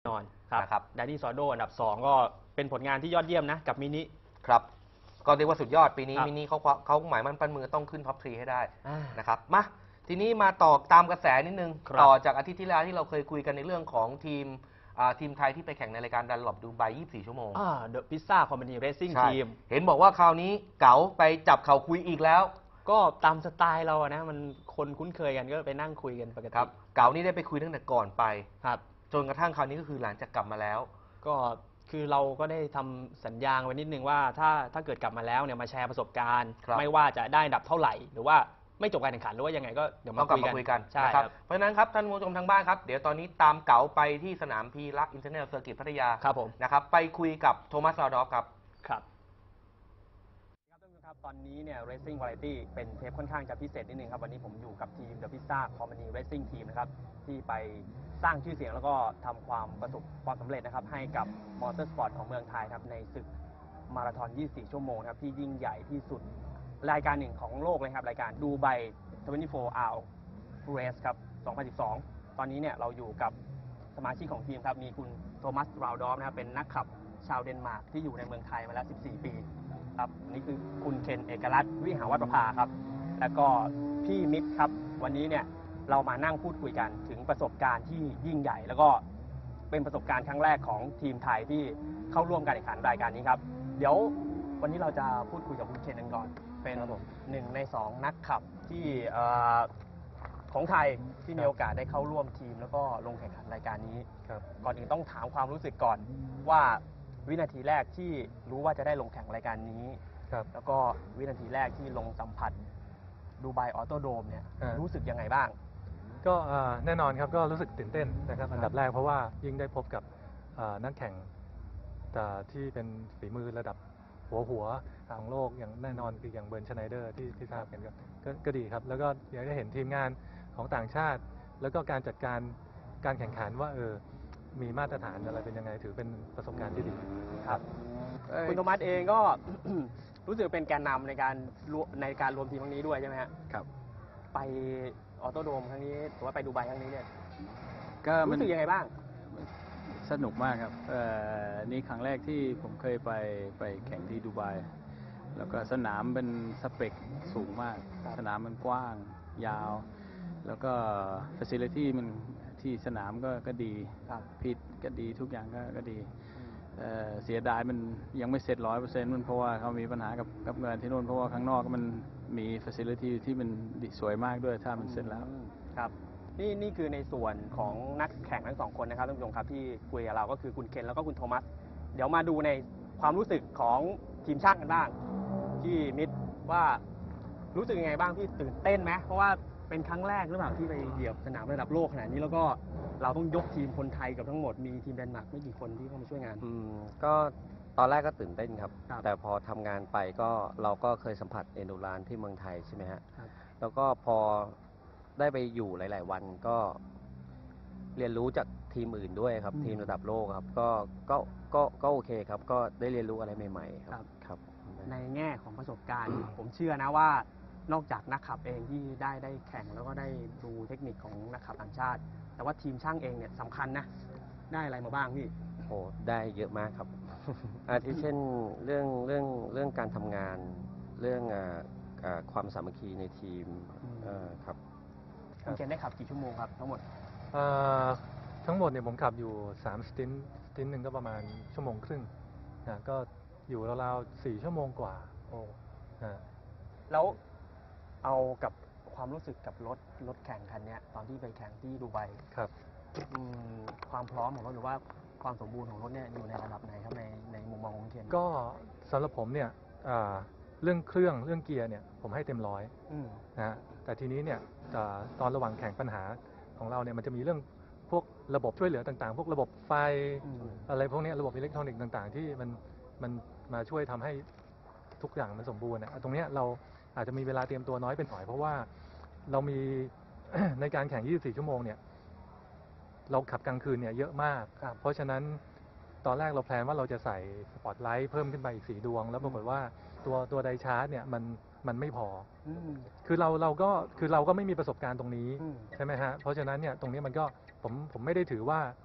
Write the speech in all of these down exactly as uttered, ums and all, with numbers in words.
นอนครับแดนนี่ซอโดอันดับสองก็เป็นผลงานที่ยอดเยี่ยมนะกับมินิครับก็เรียกว่าสุดยอดปีนี้มินิเขาเขาหมายมั่นปั้นมือต้องขึ้นท็อปทรีให้ได้นะครับมาทีนี้มาต่อตามกระแสนิดนึงต่อจากอาทิตย์ที่แล้วที่เราเคยคุยกันในเรื่องของทีมทีมไทยที่ไปแข่งในรายการดันหลบดูไบยี่สิบสี่ชั่วโมงเดอะพิซซ่าคอมพานีเรซซิ่งทีมเห็นบอกว่าคราวนี้เก๋าไปจับเข่าคุยอีกแล้วก็ตามสไตล์เราอะนะมันคนคุ้นเคยกันก็ไปนั่งคุยกันปกติครับเก๋านี่ได้ไปคุยตั้งแต่ก่อนไปครับจนกระทั่งคราวนี้ก็คือหลังจากกลับมาแล้วก็คือเราก็ได้ทำสัญญาไว้นิดนึงว่าถ้าถ้าเกิดกลับมาแล้วเนี่ยมาแชร์ประสบการณ์ไม่ว่าจะได้อันดับเท่าไหร่หรือว่าไม่จบการแข่งขันหรือว่ายังไงก็เดี๋ยวมาคุยกันใช่ครับเพราะฉะนั้นครับท่านผู้ชมทางบ้านครับเดี๋ยวตอนนี้ตามเก๋าไปที่สนามพีรักอินเตอร์เนชั่นแนลเซอร์กิตพัทยาครับผมนะครับไปคุยกับโทมัส ลาวดอฟครับครับครับท่านผู้ชมครับตอนนี้เนี่ย Racing Variety เป็นเทปค่อนข้างจะพิเศษนิดนึงครับวันนี้ผมอยู่กับทีม The Pizza Company Racing Team นะครับที่ไปสร้างชื่อเสียงแล้วก็ทำความประสบความสำเร็จนะครับให้กับมอเตอร์สปอร์ตของเมืองไทยครับในศึกมาราธอนยี่สิบสี่ชั่วโมงครับที่ยิ่งใหญ่ที่สุดรายการหนึ่งของโลกเลยครับรายการดูไบยี่สิบสี่ hour race ครับสองพันสิบสองตอนนี้เนี่ยเราอยู่กับสมาชิกของทีมครับมีคุณโทมัส ราวดอฟนะครับเป็นนักขับชาวเดนมาร์กที่อยู่ในเมืองไทยมาแล้วสิบสี่ปีครับนี่คือคุณเคนเอกรัตน์วิหาวัฒน์ประภาครับแล้วก็พี่มิตรครับวันนี้เนี่ยเรามานั่งพูดคุยกันถึงประสบการณ์ที่ยิ่งใหญ่แล้วก็เป็นประสบการณ์ครั้งแรกของทีมไทยที่เข้าร่วมการแข่งขันรายการนี้ครับเดี๋ยววันนี้เราจะพูดคุยกับคุณเคนกันก่อนเป็นหนึ่งในสองนักขับที่ของไทยที่มีโอกาสได้เข้าร่วมทีมแล้วก็ลงแข่งขันรายการนี้ก่อนอื่นต้องถามความรู้สึกก่อนว่าวินาทีแรกที่รู้ว่าจะได้ลงแข่งรายการนี้แล้วก็วินาทีแรกที่ลงสัมผัสดูไบออโตโดมเนี่ยรู้สึกยังไงบ้างก็แน่นอนครับก็รู้สึกตื่นเต้นนะครับอันดับแรกเพราะว่ายิ่งได้พบกับนักแข่งที่เป็นฝีมือระดับหัวหัวของโลกอย่างแน่นอนคืออย่างเบิร์น ชไนเดอร์ที่ที่ทราบกันก็ก็ดีครับแล้วก็อยากได้เห็นทีมงานของต่างชาติแล้วก็การจัดการการแข่งขันว่าเออมีมาตรฐานอะไรเป็นยังไงถือเป็นประสบการณ์ที่ดีครับคุณโทมัสเองก็ รู้สึกเป็นแกนนำในการในการรวมทีมครั้งนี้ด้วยใช่ไหมครับไปออโตโดมครั้งนี้หรือว่าไปดูไบครั้งนี้เนี่ยก็รู้สึกยังไงบ้างสนุกมากครับเอ่อนี่ครั้งแรกที่ผมเคยไปไปแข่งที่ดูไบแล้วก็สนามเป็นสเปคสูงมากสนามมันกว้างยาวแล้วก็ฟาซิลิตี้มันที่สนามก็ก็ดีพิทก็ดีทุกอย่างก็ก็ดีเอ่อเสียดายมันยังไม่เสร็จร้อยเปอร์เซ็นต์มันเพราะว่าเขามีปัญหากับกับเงินที่นู่นเพราะว่าข้างนอกมันมีฟาซิลิตี้ที่มันสวยมากด้วยถ้ามันเสร็จแล้วครับนี่นี่คือในส่วนของนักแข่งทั้งสองคนนะครับท่านผู้ชมครับที่คุยกับเราก็คือคุณเคนแล้วก็คุณโทมัสเดี๋ยวมาดูในความรู้สึกของทีมช่างกันบ้างที่มิตรว่ารู้สึกยังไงบ้างที่ตื่นเต้นไหมเพราะว่าเป็นครั้งแรกหรือเปล่าที่ไปเหยียบสนามระดับโลกขนาดนี้แล้วก็เราต้องยกทีมคนไทยกับทั้งหมดมีทีมเดนมาร์กไม่กี่คนที่เข้ามาช่วยงานอืมก็ตอนแรกก็ตื่นเต้นครับแต่พอทำงานไปก็เราก็เคยสัมผัสเอนดูรานที่เมืองไทยใช่ไหมฮะแล้วก็พอได้ไปอยู่หลายๆวันก็เรียนรู้จากทีมอื่นด้วยครับทีมระดับโลกครับก็ก็ก็ก็โอเคครับก็ได้เรียนรู้อะไรใหม่ๆครับครับในแง่ของประสบการณ์ ผมเชื่อนะว่านอกจากนักขับเองที่ได้ได้แข่งแล้วก็ได้ดูเทคนิคของนักขับต่างชาติแต่ว่าทีมช่างเองเนี่ยสำคัญนะได้อะไรมาบ้างพี่โอ้ได้เยอะมากครับ อาทิเช่นเรื่องเรื่องเรื่องการทำงานเรื่องความสามัคคีในทีมครับคุณเคนได้ขับกี่ชั่วโมงครับทั้งหมดทั้งหมดเนี่ยผมขับอยู่สามสตินสตินหนึ่งก็ประมาณชั่วโมงครึ่งนะก็อยู่ราวๆสี่ชั่วโมงกว่าโอ้แล้วเอากับความรู้สึกกับรถรถแข่งคันนี้ตอนที่ไปแข่งที่ดูไบครับความพร้อมของรถหรือว่าความสมบูรณ์ของรถเนี่ยอยู่ในระดับไหนครับในในมุมมองของเคนก็สำหรับผมเนี่ยเรื่องเครื่องเรื่องเกียร์เนี่ยผมให้เต็มร้อยนะฮะแต่ทีนี้เนี่ยตอนระหว่างแข่งปัญหาของเราเนี่ยมันจะมีเรื่องพวกระบบช่วยเหลือต่างๆพวกระบบไฟอะไรพวกนี้ระบบอิเล็กทรอนิกส์ต่างๆที่มันมันมาช่วยทำให้ทุกอย่างมันสมบูรณ์นะตรงนี้เราอาจจะมีเวลาเตรียมตัวน้อยเป็นหน่อยเพราะว่าเรามี ในการแข่งยี่สิบสี่ชั่วโมงเนี่ยเราขับกลางคืนเนี่ยเยอะมากเพราะฉะนั้นตอนแรกเราแพลนว่าเราจะใส่สปอตไลท์เพิ่มขึ้นไปอีกสี่ดวงแล้วปรากฏว่าตัวตัวไดชาร์จเนี่ยมันมันไม่พอคือเราเราก็คือเราก็ไม่มีประสบการณ์ตรงนี้ใช่ไหมฮะเพราะฉะนั้นเนี่ยตรงนี้มันก็ผมผมไม่ได้ถือว่า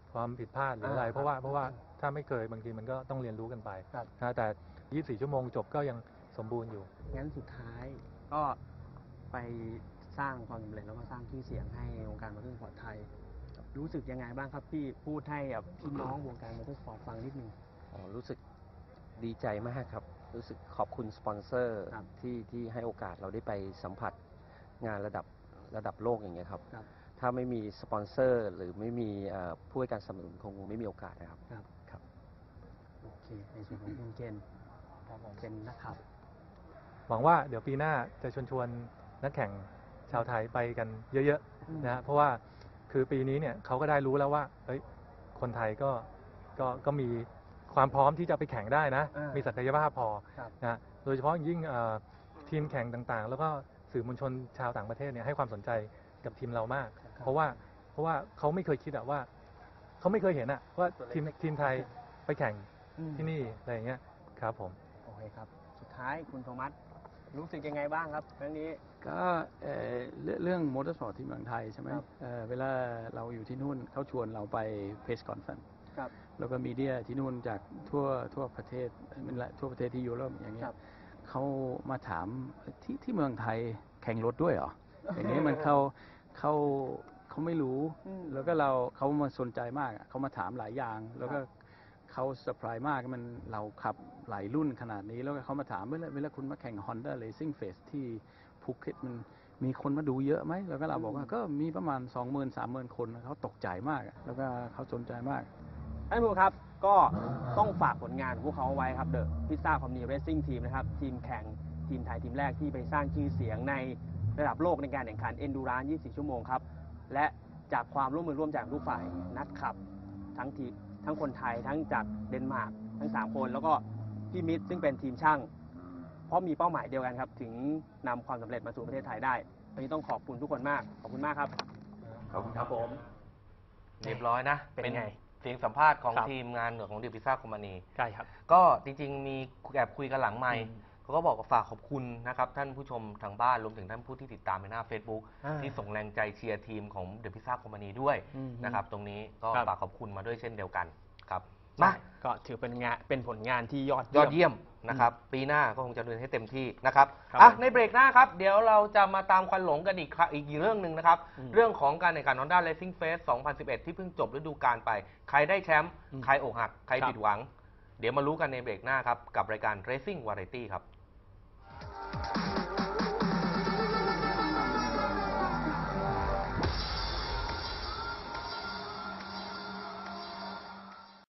ความผิดพลาดหรืออะไรอ่าเพราะว่าเพราะว่าถ้าไม่เคยบางทีมันก็ต้องเรียนรู้กันไปครับนะแต่ ยี่สิบสี่ ชั่วโมงจบก็ยังสมบูรณ์อยู่งั้นสุดท้ายก็ไปสร้างความสำเร็จแล้วก็สร้างชื่อเสียงให้วงการมอเตอร์สปอร์ตไทย รู้สึกยังไงบ้างครับพี่พูดให้กับพี่น้องวงการมอเตอร์สปอร์ตฟังนิดนึงอ๋อรู้สึกดีใจมากครับ รู้สึกขอบคุณสปอนเซอร์ครับที่ที่ให้โอกาสเราได้ไปสัมผัสงานระดับระดับโลกอย่างเงี้ยครับครับถ้าไม่มีสปอนเซอร์ หรือไม่มีเอ่อผู้ให้การสนับสนุนคงไม่มีโอกาสนะครับครับครับโอเค ในส่วนของคุณเคนเป็นนักขับหวังว่าเดี๋ยวปีหน้าจะชวนชวนนักแข่งชาวไทยไปกันเยอะอืมๆนะฮะเพราะว่าคือปีนี้เนี่ยเขาก็ได้รู้แล้วว่าเฮ้ยคนไทยก็ก็ก็มีความพร้อมที่จะไปแข่งได้นะอ่ามีมีศักยภาพพอครับนะฮะโดยเฉพาะอย่างยิ่งเอ่อทีมแข่งต่างๆ แล้วก็สื่อมวลชนชาวต่างประเทศเนี่ยให้ความสนใจกับทีมเรามาก เพราะว่าเพราะว่าเขาไม่เคยคิดอะว่าเขาไม่เคยเห็นอะว่าทีมทีมไทยไปแข่งอืมที่นี่อะไรอย่างเงี้ยครับผมโอเคครับ สุดท้ายคุณโทมัสรู้สึกยังไงบ้างครับครั้งนี้ก็เอ่อเรื่องเรื่องมอเตอร์สปอร์ตที่เมืองไทยใช่ไหมครับเอ่อเวลาเราอยู่ที่นู่นเขาชวนเราไปเพสคอนเฟรนซ์ครับแล้วก็มีเดียที่นู่นจากทั่วทั่วประเทศเป็นละทั่วประเทศที่ยุโรปอย่างเงี้ครัยบเขามาถามที่ที่เมืองไทยแข่งรถด้วยเหรอ อย่างนี้มันเขาเขาเขาไม่รู้อืมแล้วก็เราเขามาสนใจมากอะเขามาถามหลายอย่าง แล้วก็เขาเซอร์ไพรส์มากมันเราขับหลายรุ่นขนาดนี้ แล้วก็เขามาถามเวลาเวลาคุณมาแข่ง Honda Racing Face ที่ภูเก็ตมันมีคนมาดูเยอะไหม แล้วก็เราบอกว่าก็มีประมาณ สองหมื่น สามหมื่น คนเขาตกใจมากอะแล้วก็เขาสนใจมากท่านผู้ชมครับ ก็ต้องฝากผลงานของพวกเขาเอาไว้ครับเดอะพิซซ่าคอมนีเรซิ่งทีมนะครับ ทีมแข่งทีมไทยทีมแรกที่ไปสร้างชื่อเสียงในระดับโลกในการแข่งขัน Endurance ยี่สิบสี่ ชั่วโมงครับ และจากความร่วมมือร่วมใจของทุกฝ่ายนักขับ ทั้งทีมทั้งคนไทยทั้งจากเดนมาร์กทั้งสามคน แล้วก็พี่มิตรซึ่งเป็นทีมช่าง เพราะมีเป้าหมายเดียวกันครับ ถึงนำความสำเร็จมาสู่ประเทศไทยได้วันนี้ต้องขอบคุณทุกคนมากขอบคุณมากครับขอบคุณครับผม เรียบร้อยนะเป็นไงเสียงสัมภาษณ์ของครับทีมงานของดิพิซ่าคอมมานีใช่ครับก็จริงๆ มีแอบคุยกันหลังไมค์อืมเขาก็บอกว่าฝากขอบคุณนะครับ ท่านผู้ชมทางบ้านรวมถึงท่านผู้ที่ติดตามในหน้า Facebook อ่าที่ส่งแรงใจเชียร์ทีมของเดอะพิซซ่าคอมมานีด้วยอืมนะครับ ตรงนี้ก็ครับฝากขอบคุณมาด้วยเช่นเดียวกันครับมามาก็ถือเป็นงานเป็นผลงานที่ยอดยอดเยี่ยมนะครับ ปีหน้าก็คงจะเดินให้เต็มที่นะครับครับอ่ะผมในเบรกหน้าครับ เดี๋ยวเราจะมาตามควันหลงกันอีกครั้งอีกเรื่องหนึ่งนะครับอืมเรื่องของการแข่งขัน Honda Racing Fest สองพันสิบเอ็ด ที่เพิ่งจบฤดูกาลไป ใครได้แชมป์อืมใครอกหัก ใครครับผิดหวัง เดี๋ยวมารู้กันในเบรกหน้าครับ กับรายการ Racing Variety ครับ